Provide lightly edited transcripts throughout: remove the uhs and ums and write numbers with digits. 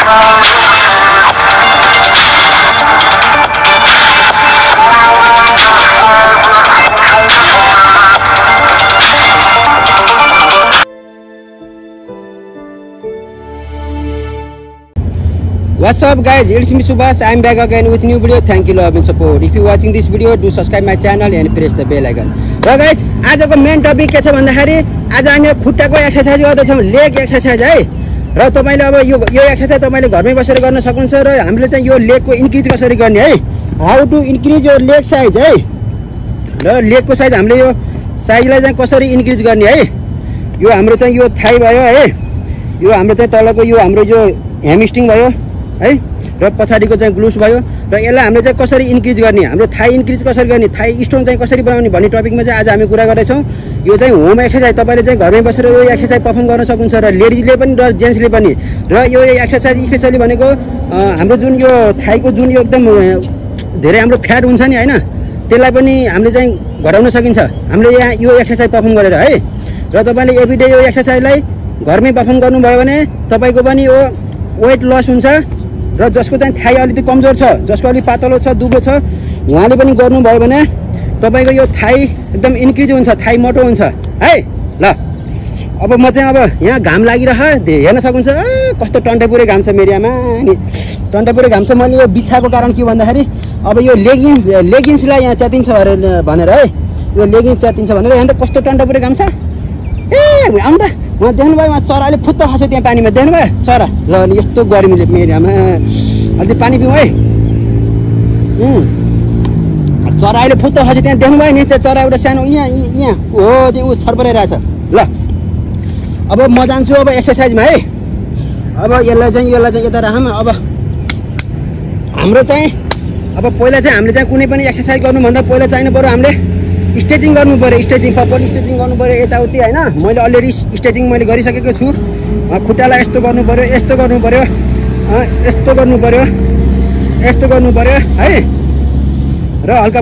What's up guys, it's me Subhash. I'm back again with new video. Thank you love and support. If you watching this video, do subscribe my channel and press the bell icon. र guys आजको main topic के छ भन्दाखेरि आज हामी खुट्टाको exercise गर्दैछौँ, leg exercise है। र तपाईले अब यो एक्सरसाइज तपाईले घरमै बसेर गर्न सक्नुहुन्छ र हामीले चाहिँ यो लेगको इन्क्रिज कसरी गर्ने है, how to increase your leg size है। र लेगको साइज हामीले यो साइजलाई चाहिँ कसरी इन्क्रिज गर्ने है। यो हाम्रो चाहिँ यो थाई भयो है, यो हाम्रो चाहिँ तलको यो हाम्रो यो ह्यामस्ट्रिङ भयो है, र पछाडिको चाहिँ ग्लुस भयो। र यसलाई हामीले चाहिँ कसरी इन्क्रिज गर्ने, हाम्रो थाई इन्क्रिज कसरी गर्ने, थाई स्ट्रङ चाहिँ कसरी बनाउने भन्ने टपिकमा चाहिँ आज हामी कुरा गर्दैछौँ। यो चाहिँ होम एक्सरसाइज, तपाईँले चाहिँ घरमै बसेर यो एक्सरसाइज पर्फर्म गर्न सक्नुहुन्छ र लेडिजले पनि र जेन्ट्सले पनि। र यो एक्सरसाइज स्पेसली भनेको हाम्रो जुन यो थाईको जुन यो एकदम धेरै हाम्रो फ्याट हुन्छ नि होइन, त्यसलाई पनि हामीले चाहिँ घटाउन सकिन्छ हामीले यहाँ यो एक्सरसाइज पर्फर्म गरेर है। र तपाईँले एभ्रिडे यो एक्सरसाइजलाई घरमै पर्फर्म गर्नुभयो भने तपाईँको पनि यो वेट लस हुन्छ। र जसको चाहिँ थाई अलिकति कमजोर छ, जसको अलिक पातलो छ, दुब्लो छ, उहाँले पनि गर्नुभयो भने तपाईँको यो थाई एकदम इन्क्रिज हुन्छ, थाई मोटो हुन्छ है। ल अब म चाहिँ अब यहाँ घाम लागिरह हेर्न सक्नुहुन्छ, कस्तो टन्टेपुरै घाम छ मेरियामा नि, टन्टेपुरै घाम छ। मैले यो बिछाएको कारण के भन्दाखेरि अब यो लेगिन्सलाई यहाँ च्यातिन्छ भनेर है, यो लेगिन्स च्यातिन्छ भनेर। यहाँ त कस्तो टन्टेपुरै घाम छ। ए आउनु त, उहाँ देख्नुभयो उहाँ चराले फुत्त खस्यो त्यहाँ पानीमा, देख्नुभयो चरा। ल अनि यस्तो गर्मीले मेरियामा अलिक पानी पिउँ है। चरा अहिले फुत्त खस्यो त्यहाँ देख्नुभयो नि, त्यो चरा एउटा सानो यहाँ हो त्यो ऊ छरपराइरहेछ। ल अब म जान्छु अब एक्सरसाइजमा है। अब यसलाई चाहिँ यता राखौँ। अब हाम्रो चाहिँ अब पहिला चाहिँ हामीले चाहिँ कुनै पनि एक्सरसाइज गर्नुभन्दा पहिला चाहिनु पऱ्यो हामीले स्ट्रेचिङ गर्नु पऱ्यो, स्ट्रेचिङ प्रपरली स्ट्रेचिङ गर्नु पऱ्यो यताउति होइन। मैले अलरेडी स्ट्रेचिङ मैले गरिसकेको छु। खुट्टालाई यस्तो गर्नु पऱ्यो, यस्तो गर्नु पऱ्यो, यस्तो गर्नु पऱ्यो, यस्तो गर्नु पऱ्यो है। र हल्का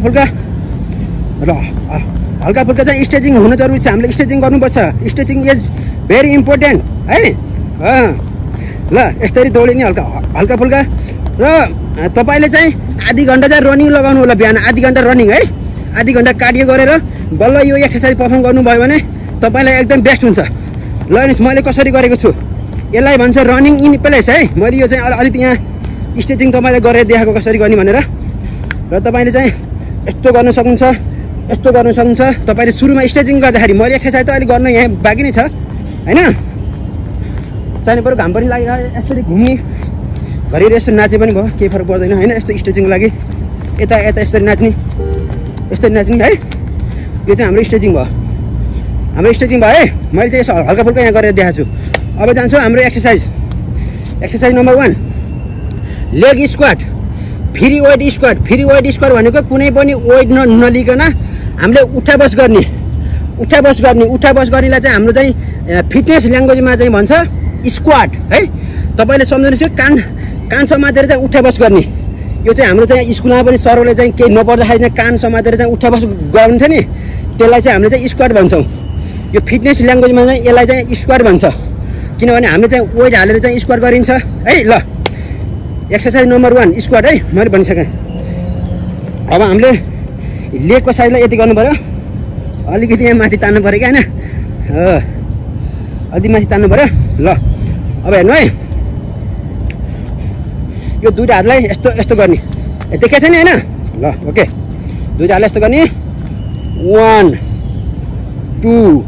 फुल्का चाहिँ स्ट्रेचिङ हुनु जरुरी छ, हामीले स्ट्रेचिङ गर्नुपर्छ। स्ट्रेचिङ इज भेरी इम्पोर्टेन्ट है। ल यसरी दौड्यो नि हल्का फुल्का। र तपाईँले चाहिँ आधी घन्टा चाहिँ रनिङ लगाउनु होला, बिहान आधी घन्टा रनिङ है, आधी घन्टा कार्डियो गरेर बल्ल यो एक्सरसाइज पर्फर्म गर्नुभयो भने तपाईँलाई एकदम बेस्ट हुन्छ। ल हेर्नुहोस् मैले कसरी गरेको छु, यसलाई भन्छ रनिङ इन प्लेस है। मैले यो चाहिँ अलिकति यहाँ स्ट्रेचिङ तपाईँलाई गरेर देखाएको कसरी गर्ने भनेर। र तपाईँले चाहिँ यस्तो गर्न सक्नुहुन्छ, यस्तो गर्न सक्नुहुन्छ। तपाईँले सुरुमा स्ट्रेचिङ गर्दाखेरि मैले एक्सरसाइज त अलिक गर्नु यहाँ बाँकी नै छ होइन, चाहिने पऱ्यो। घाम पनि लागिरहेको यसरी घुम्ने घरि यसो नाचे पनि भयो, केही फरक पर्दैन होइन। यस्तो स्ट्रेचिङको लागि यता यसरी नाच्ने, यस्तो नाच्ने है। यो चाहिँ हाम्रो स्ट्रेचिङ भयो, हाम्रो स्ट्रेचिङ भयो है। मैले चाहिँ यसो हल्का फुल्का यहाँ गरेर देखाएको छु। अब जान्छु हाम्रो exercise number 1 leg squat, free weight squat. Free weight squat भनेको कुनै पनि वेट नलिकन हामीले उठा बस गर्ने। उठा बस गर्नेलाई चाहिँ हाम्रो चाहिँ फिटनेस ल्याङ्ग्वेजमा चाहिँ भन्छ स्क्वाट है। तपाईँले सम्झनुहोस् यो कान समातेर चाहिँ उठा बस गर्ने। यो चाहिँ हाम्रो चाहिँ स्कुलमा पनि सरले चाहिँ केही नपर्दाखेरि चाहिँ कान समातेर चाहिँ उठा बस गर्नुहुन्थ्यो नि, त्यसलाई चाहिँ हामीले चाहिँ स्क्वाट भन्छौँ। यो फिटनेस ल्याङ्ग्वेजमा चाहिँ यसलाई चाहिँ स्क्वाट भन्छ, किनभने हामीले चाहिँ वेट हालेर चाहिँ स्क्वाट गरिन्छ है। ल एक्सरसाइज नम्बर 1 स्क्वाट है, मैले भनिसकेँ। अब हामीले लेगको साइजलाई यति गर्नु पऱ्यो, अलिकति यहाँ माथि तान्नु पऱ्यो क्या होइन, अलिकति माथि तान्नु पऱ्यो। ल अब हेर्नु है, यो दुईवटा हातलाई यस्तो यस्तो गर्ने, देखेको छ नि होइन। ल ओके, दुईवटा हातलाई यस्तो गर्ने, 1 2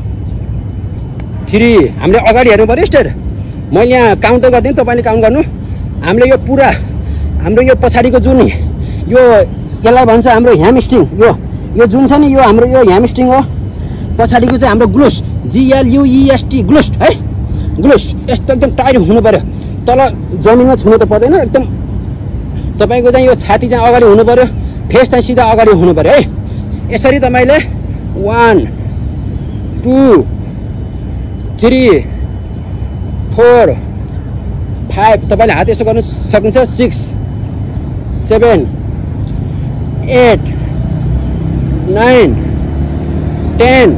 3। हामीले अगाडि हेर्नु पऱ्यो स्टेट। मैले यहाँ काउन्ट गरिदिएँ, तपाईँले काउन्ट गर्नु। हामीले यो पुरा हाम्रो यो पछाडिको जुन यो यसलाई भन्छ हाम्रो ह्यामस्ट्रिङ, यो जुन छ नि यो हाम्रो यो ह्यामस्ट्रिङ हो। पछाडिको चाहिँ हाम्रो ग्लुस, GLUEST ग्लुस है। ग्लुस यस्तो एकदम टाइट हुनु पऱ्यो, तल जमिनमा छुनु त पर्दैन एकदम। तपाईँको चाहिँ यो छाती चाहिँ अगाडि हुनु पऱ्यो, फेस चाहिँ सिधा अगाडि हुनु पऱ्यो है। यसरी तपाईँले 1 2 3 4 5 तपाईँले हात यसो गर्नु सक्नुहुन्छ, 6 7 8 9 10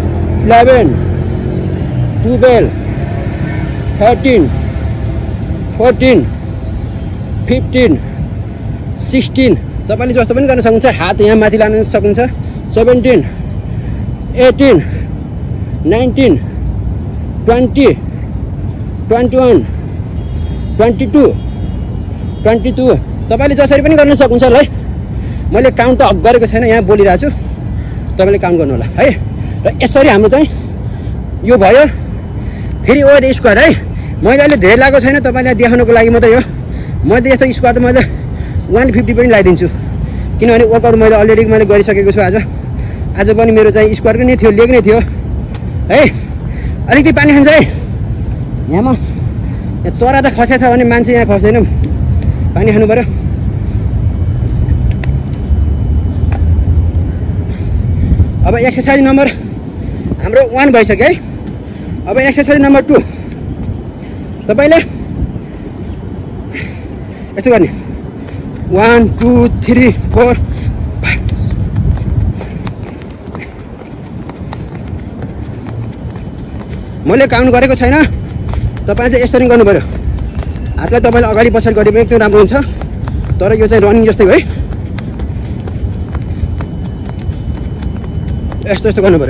11 12 13 14 15 16 तपाईले जस्तो पनि गर्न सक्नुहुन्छ हात यहाँ माथि लान सक्नुहुन्छ 17 18 19 20 21 22 22 तपाईले जसरी पनि गर्न सक्नुहुन्छ ल है मैले काउन्ट त गरेको छैन यहाँ बोलिरहेको छु तपाईले काउन्ट गर्नु होला है र यसरी हाम्रो चाहिँ यो भयो फेरि ओभर स्क्वायर है मैले अहिले धेरै लागेको छैन तपाईलाई देखाउनको लागि मात्रै हो मैले यस्तो स्क्वायर त मैले 150 पनि लगाइदिन्छु किनभने वर्कआउट मैले अलरेडी मैले गरिसकेको छु आज पनि मेरो चाहिँ स्क्वायरको नै थियो लेग नै थियो है अलिकति पानी खान्छ है यहाँ चरा त खसेछ भने मान्छे यहाँ खस्दैन पानी खानु पर्यो अब एक्सरसाइज नम्बर हाम्रो 1 भइसक्यो है अब एक्सरसाइज नम्बर 2 तपाईले यस्तो गर्ने 1 2 3 4 5 मैले काउन्ट गरेको छैन तपाईले चाहिँ यसरी गर्नु पर्यो हातलाई तपाईले अगाडि पछाडि गरे पनि एकदम राम्रो हुन्छ तर यो चाहिँ रनिङ जस्तै हो है यस्तो यस्तो गर्नु पर्यो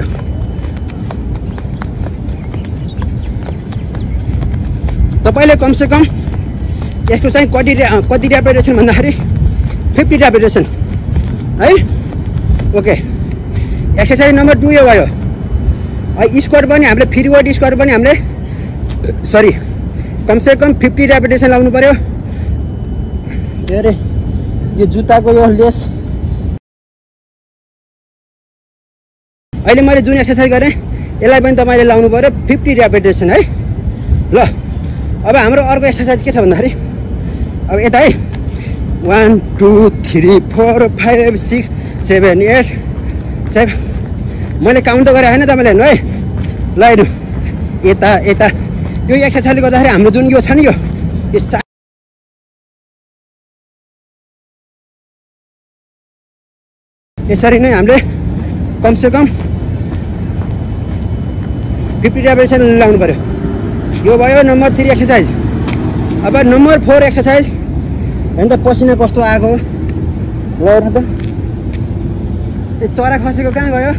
तपाईले कम से कम यसको चाहिँ कति रेपिटेसन भन्दाखेरि 50 रेपिटेसन है ओके एक्सरसाइज नम्बर 2 यो भयो स्क्वाट पनि हामीले फ्री वर्ड स्क्वाट पनि हामीले सरी कम से कम 50 रेपिटेसन लाउनु पर्यो अरे यो जुत्ताको यो लेस अहिले मैले जुन एक्सरसाइज गरेँ यसलाई पनि तपाईले लाउनु पर्यो 50 रेपिटेसन है ल अब हाम्रो अर्को एक्सरसाइज के छ भन्दाखेरि अब यता है 1 2 3 4 5 6 7 8 7 मैले काउन्ट गरेँ हैन तपाईले हेर्नु है ल हेर्नु यता यता यो एक्सरसाइजले गर्दाखेरि हाम्रो जुन यो छ नि यो यसरी नै हामीले कम से कम 50 रेपिटेसन लाउनु पर्यो यो भयो नम्बर 3 एक्सरसाइज अब नम्बर 4 एक्सरसाइज हेर्नु त पसिना कस्तो आएको ल हेर्नु त यो चरा खसेको कहाँ गयो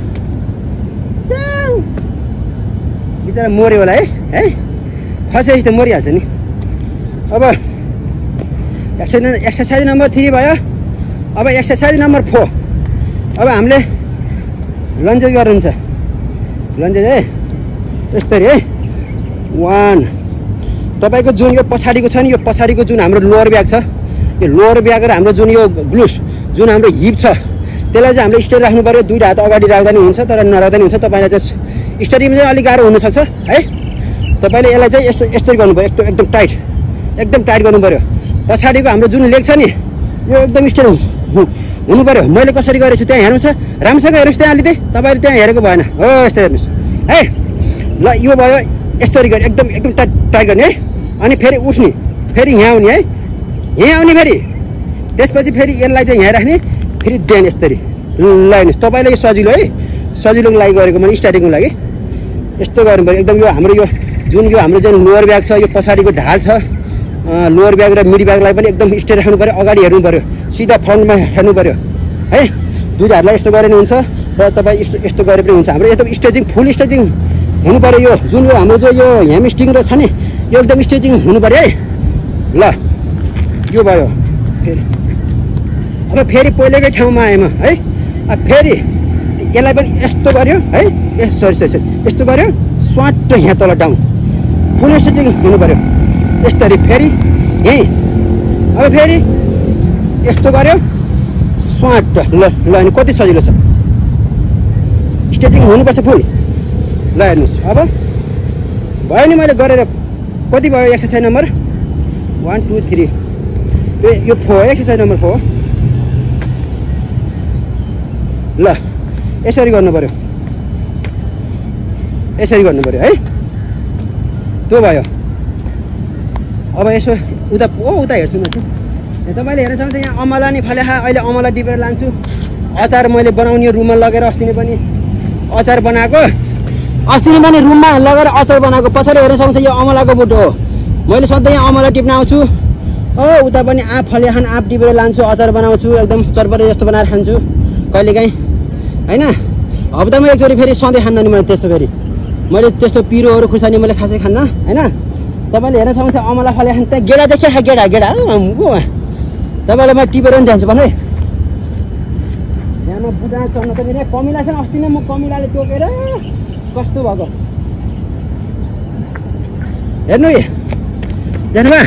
बिचरा मर्यो होला है खसेपछि त मरिहाल्छ नि अब एक्सरसाइज नम्बर 3 भयो अब एक्सरसाइज नम्बर 4 अब हामीले लन्जेस गर्नुहुन्छ लन्जेस है यस्तरी है 1 तपाईको जुन यो पछाडीको छ नि यो पछाडीको जुन हाम्रो लोअर ब्याक छ यो लोअर ब्याक र हाम्रो जुन यो ग्लुस जुन हाम्रो हिप छ त्यसलाई चाहिँ हामीले स्ट्रेट राख्नु पर्यो दुईटा हात अगाडि राख्दा नि हुन्छ तर नराख्दा नि हुन्छ तपाईलाई चाहिँ स्टडीमा चाहिँ अलिक गाह्रो हुनसक्छ है तपाईले यसलाई चाहिँ यसरी गर्नु पर्यो एकदम टाइट गर्नु पर्यो पछाडीको हाम्रो जुन लेग छ नि यो एकदम स्ट्रेट हुनु पर्यो मैले कसरी गरेछु त्यहाँ हेर्नु छ राम्रोसँग हेर्नुस् त्यहाँ अलि तपाईले त्यहाँ हेरेको भएन हो यस्तो हेर्नुस् है ल यो भयो यसरी गरे एकदम टाइट गर्ने है अनि फेरि उठ्ने फेरि यहाँ आउने है यहाँ आउने फेरि त्यसपछि फेरि यसलाई चाहिँ यहाँ राख्ने फेरि देन यसरी ल हेर्नुस् तपाईले यो सजिलो है सजिलोको लागि गरेको मैले स्टार्टिङको लागि यस्तो गर्नु पर्यो एकदम यो हाम्रो यो जुन यो हाम्रो जुन लोअर ब्याक छ यो पछाडिको ढाल छ लोअर ब्याक र मिड ब्याकलाई पनि एकदम स्ट्रेट राख्नु पर्यो अगाडि हेर्नु पर्यो सिधा फ्रन्टमा हेर्नु पर्यो है दुईटा हातलाई यस्तो गरे नि हुन्छ र तपाईँ यस्तो गरे पनि हुन्छ हाम्रो एकदम स्ट्रेचिङ फुल स्ट्रेचिङ हुनु पर्यो यो जुन यो हाम्रो जो यो ह्यामस्ट्रिङ र छ नि यो एकदम स्ट्रेचिङ हुनु पर्यो है ल यो भयो फेरि अब फेरि पहिलेकै ठाउँमा आएँ म है अब फेरि यसलाई पनि यस्तो गर्यो है ए सरी यस्तो गर्यो स्वाट यहाँ तल डाउन फुल स्ट्रेचिङ हुनु पर्यो यसरी फेरि यहीँ अब फेरि यस्तो गर्यो स्वाट ल अनि कति सजिलो छ स्ट्रेचिङ हुनुपर्छ फुल ल हेर्नुहोस् अब भयो नि मैले गरेर कति भयो एक्सरसाइज नम्बर 1 2 3 यो 4 एक्सरसाइज नम्बर 4 ल यसरी गर्नु पर्यो है त्यो भयो अब यसो उता हेर्छु म तपाईँले हेर्न सक्नुहुन्छ यहाँ अमला नि फले अहिले अमला टिपेर लान्छु अचार मैले बनाउने रुममा लगेर अस्ति नै पनि अचार बनाएको रुममा लगेर अचार बनाएको पछाडि हेर्न सक्नुहुन्छ यो अमलाको बुटो हो मैले सधैँ अमला टिप्न आउँछु उता पनि आँप फले खान आँप टिपेर लान्छु अचार बनाउँछु एकदम चरपरे जस्तो बनाएर खान्छु कहिलेकाहीँ हैन हप्तामा एकचोटि फेरि सधैँ खान्न नि मैले त्यस्तो फेरि मैले त्यस्तो पिरोहरू खुर्सानी मैले खासै खान्न हैन तपाईँले हेर्न सक्नुहुन्छ अमला फले खान त्यहाँ गेडा देखिया गेडा गेडा तपाईँलाई म टिपेर पनि जान्छु भन्नु है यहाँ म बुढा चढ्न त मेरो कमिला छ अस्ति नै म कमिलाले टोकेर कस्तो भएको हेर्नु है जानुभयो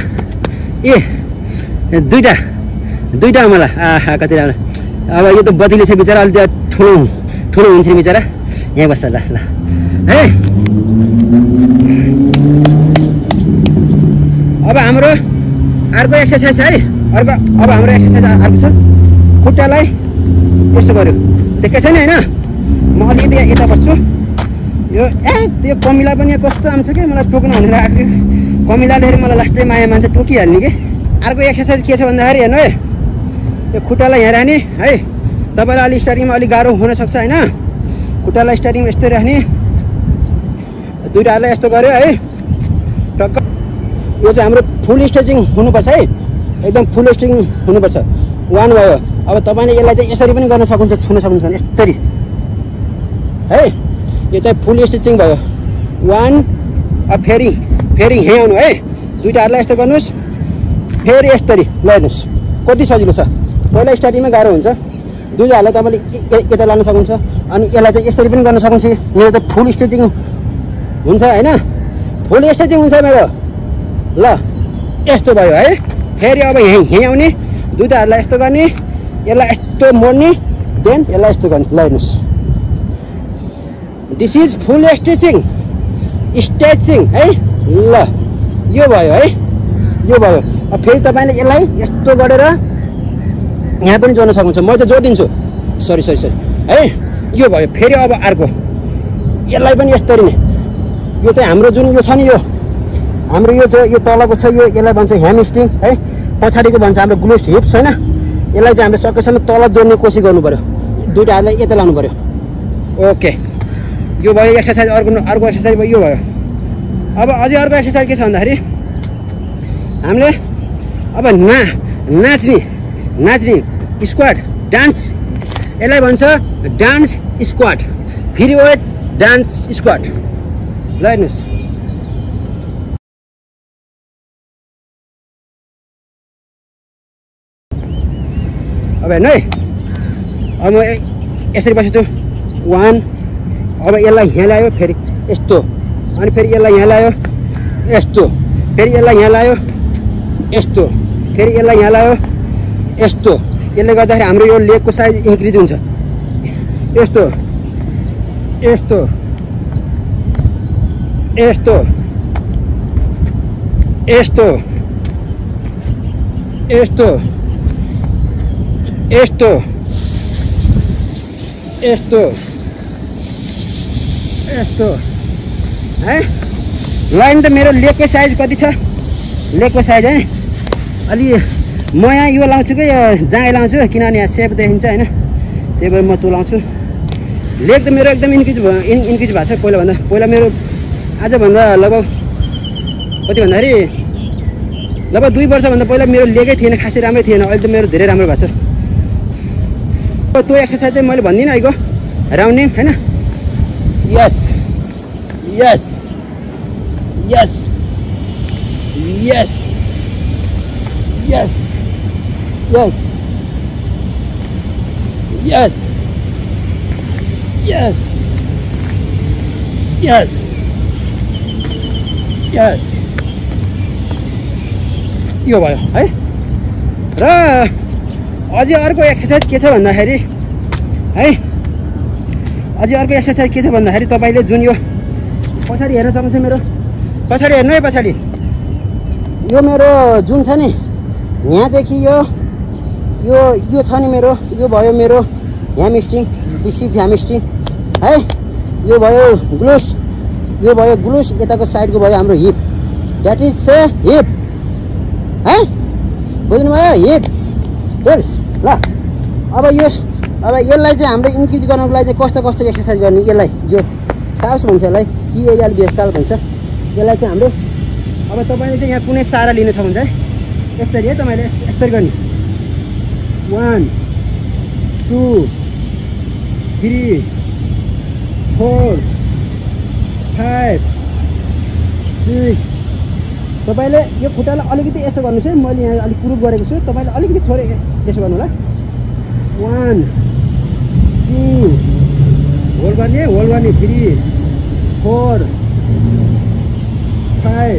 दुईटा अमला आहा कति राम्रो अब यो त बतिले छ बिचरा अलि ठुलो हुन्छ नि बिचरा यहाँ बस्छ ल है अब हाम्रो अर्को एक्सर्साइज है अब हाम्रो एक्सर्साइज अर्को छ खुट्टालाई यसो गर्यो देखेको छैन होइन म अलिकति यता बस्छु यो त्यो कमिला पनि कस्तो आउँछ कि मलाई टोक्नु भनेर आएको कमिलाले मलाई लास्टै माया मान्छ टोकिहाल्ने कि अर्को एक्सर्साइज के छ भन्दाखेरि हेर्नु है यो खुट्टालाई यहाँ राख्ने है तपाईँलाई अलिक स्टार्टिङमा अलिक गाह्रो हुनसक्छ होइन खुट्टालाई स्टार्टिङमा यस्तो राख्ने दुईवटा हातलाई यस्तो गर्यो है टक्क यो चाहिँ हाम्रो फुल स्ट्रेचिङ हुनुपर्छ है एकदम फुल स्ट्रेचिङ हुनुपर्छ 1 भयो अब तपाईँले यसलाई चाहिँ यसरी पनि गर्न सक्नुहुन्छ छुन सक्नुहुन्छ भने यसरी है यो चाहिँ फुल स्ट्रेचिङ भयो 1 अब फेरि यहीँ आउनु है दुईवटा हातलाई यस्तो गर्नुहोस् फेरि यसरी लगाउनुहोस् कति सजिलो छ पहिला स्टार्टिङमा गाह्रो हुन्छ दुईवटा हातलाई तपाईँले यता लान सक्नुहुन्छ अनि यसलाई चाहिँ यसरी पनि गर्न सक्नुहुन्छ मेरो त फुल स्ट्रेचिङ हुन्छ होइन फुल स्ट्रेचिङ हुन्छ मेरो ल यस्तो भयो है फेरि अब यहीँ आउने दुईवटा हातलाई यस्तो गर्ने यसलाई यस्तो मोड्ने देन यसलाई यस्तो गर्ने ल हेर्नुहोस् दिस इज फुल स्ट्रेचिङ है ल यो भयो है यो भयो अब फेरि तपाईँले यसलाई यस्तो गरेर यहाँ पनि जोड्न सक्नुहुन्छ म चाहिँ जोडिदिन्छु सरी है यो भयो फेरि अब अर्को यसलाई पनि यसरी नै यो चाहिँ हाम्रो जुन यो छ नि यो हाम्रो यो तलको छ यसलाई भन्छ ह्यामस्ट्रिङ है पछाडिको भन्छ हाम्रो ग्लुस्ट हिप्स होइन यसलाई चाहिँ हामीले सकेसम्म तल जोड्ने कोसिस गर्नु पर्यो दुईवटा हातलाई यता लानु पर्यो ओके यो भयो एक्सर्साइज अर्को एक्सर्साइज भयो यो भयो अब अझै अर्को एक्सर्साइज के छ भन्दाखेरि हामीले अब नाच्ने स्क्वाड डान्स यसलाई भन्छ dance squat free weight dance squat ल हेर्नुहोस् अब हेर्नु है अब म यसरी बसेको छु 1 अब यसलाई यहाँ ल्यायो फेरि यस्तो अनि फेरि यसलाई यहाँ ल्यायो यस्तो फेरि यसलाई यहाँ ल्यायो यस्तो फेरि यसलाई यहाँ ल्यायो यस्तो यसले गर्दाखेरि हाम्रो यो लेगको साइज इन्क्रिज हुन्छ यस्तो यस्तो यस्तो यस्तो यस्तो यस्तो यस्तो यस्तो है लाइन त मेरो लेगको साइज कति छ लेगको साइज है अलि म यहाँ यो लाउँछु कि जाँगे लाउँछु किनभने यहाँ सेप देखिन्छ होइन त्यही भएर म त्यो लाउँछु लेग त मेरो एकदम इन्क्रिज भएको छ पहिला मेरो आजभन्दा लगभग कति भन्दाखेरि लगभग 2 वर्षभन्दा पहिला मेरो लेगै थिएन खासै राम्रै थिएन अहिले त मेरो धेरै राम्रो भएको छ त्यो एक्सर्साइज चाहिँ मैले भन्दिनँ अहिलेको राउन्डिङ होइन यस यस यस यस यस यस यस यस यस यस यो भयो है र अझै अर्को एक्सर्साइज के छ भन्दाखेरि है अझै अर्को एक्सर्साइज के छ भन्दाखेरि तपाईँले जुन यो पछाडि हेर्न सक्नुहुन्छ मेरो पछाडि हेर्नु है पछाडि यो मेरो जुन छ नि यहाँदेखि यो छ नि मेरो यो भयो मेरो ह्यामस्ट्रिङ दिस इज ह्यामस्ट्रिङ है यो भयो ग्लुस यताको साइडको भयो हाम्रो hip that is say hip है बुझ्नुभयो हिप हेर्स ल अब यसलाई चाहिँ हामीले इन्क्रिज गर्नको लागि चाहिँ कस्तो एक्सर्साइज गर्ने यसलाई यो काल्स भन्छ यसलाई CALBS काल भन्छ यसलाई चाहिँ हाम्रो अब तपाईँले चाहिँ यहाँ कुनै सहारा लिनु छ भने चाहिँ यसरी है तपाईँले यसरी गर्ने 1 2 3 4 5 6 तपाईँले यो खुट्टालाई अलिकति यसो गर्नुहोस् है। मैले यहाँ अलिक प्रुभ गरेको छु, तपाईँले अलिकति थोरै यसो गर्नु होला। 1 2 होल्ड गर्ने 3 4 5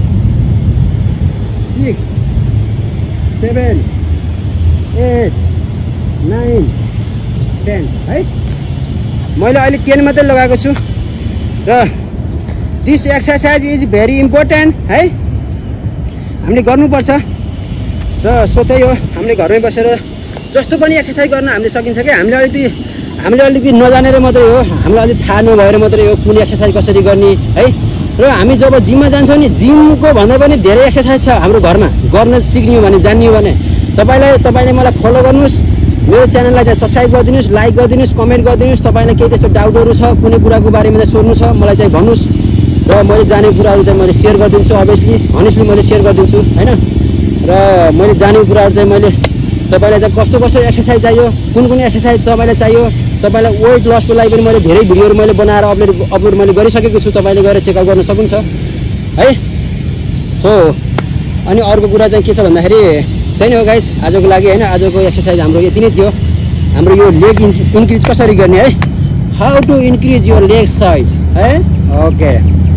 6 7 8 9 10 है। मैले अहिले 10 मात्रै लगाएको छु र this exercise is very important है, हामीले गर्नुपर्छ। र सो त्यही हो, हामीले घरमै बसेर जस्तो पनि एक्सरसाइज गर्न हामीले सकिन्छ कि हामीले अलिकति नजानेर मात्रै हो, हामीलाई अलिक थाहा नभएर मात्रै हो कुन एक्सरसाइज कसरी गर्ने है। र हामी जब जिममा जान्छौँ नि, जिमको भन्दा पनि धेरै एक्सरसाइज छ हाम्रो घरमा गर्न सिक्ने हो भने, जान्ने हो भने तपाईँले मलाई फलो गर्नुहोस्, मेरो च्यानललाई चाहिँ सब्सक्राइब गरिदिनुहोस्, लाइक गरिदिनुहोस्, कमेन्ट गरिदिनुहोस्। तपाईँलाई केही त्यस्तो डाउटहरू छ कुनै कुराको बारेमा चाहिँ सोध्नु छ मलाई चाहिँ भन्नुहोस् र मैले जानेको कुराहरू चाहिँ मैले सेयर गरिदिन्छु। अनेस्टली मैले सेयर गरिदिन्छु होइन। र मैले जानेको कुराहरू चाहिँ मैले तपाईँलाई चाहिँ कस्तो एक्सरसाइज चाहियो, कुन एक्सरसाइज तपाईँलाई चाहियो, तपाईँलाई वेट लसको लागि पनि मैले धेरै भिडियोहरू मैले बनाएर अपलोड मैले गरिसकेको छु, तपाईँले गएर चेकआउट गर्न सक्नुहुन्छ है। सो अनि अर्को कुरा चाहिँ के छ भन्दाखेरि त्यही नै हो गाइस आजको लागि होइन। आजको एक्सरसाइज हाम्रो यति नै थियो। हाम्रो यो लेग इन्क्रिज कसरी गर्ने है, how to increase your leg size है। ओके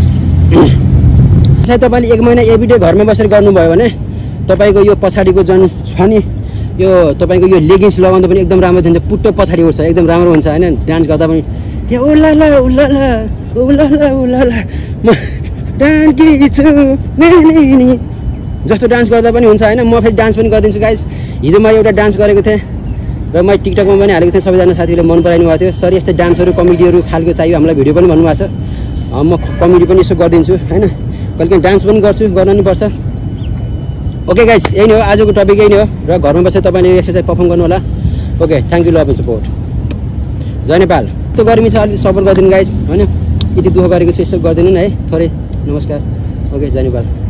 सायद तपाईँले 1 महिना एभ्रिडे घरमै बसेर गर्नुभयो भने तपाईँको यो पछाडिको जुन छ नि, यो तपाईँको यो लेगिन्स लगाउँदा पनि एकदम राम्रो हुन्छ, पुट्टो पछाडि उठ्छ, एकदम राम्रो हुन्छ होइन। डान्स गर्दा पनि ए उलाला उलाला उलाला उलाला म डान्की छु नि जस्तो डान्स गर्दा पनि हुन्छ होइन। म फेरि डान्स पनि गरिदिन्छु गाइस। हिजो मैले एउटा डान्स गरेको थिएँ र मैले टिकटकमा पनि हालेको थिएँ, सबैजना साथीहरूले मन पराइनु भएको थियो। सर यस्तै डान्सहरू कमेडीहरू खालको चाहियो हामीलाई, भिडियो पनि भन्नुभएको छ। म कमेडी पनि यसो गरिदिन्छु होइन, कहिले डान्स पनि गर्छु, गर्न नि पर्छ। ओके गाइस यही नै हो आजको टपिक, यही नै हो। र घरमा बसेर तपाईँले एक्सरसाइज पर्फर्म गर्नु होला। Okay thank you, love and support. जय नेपाल। यस्तो गर्मी छ अलिक सपोर्ट गरिदिनु गाइस होइन, यति दुःख गरेको छु यसो गरिदिनु नि है थोरै। नमस्कार। ओके जय नेपाल।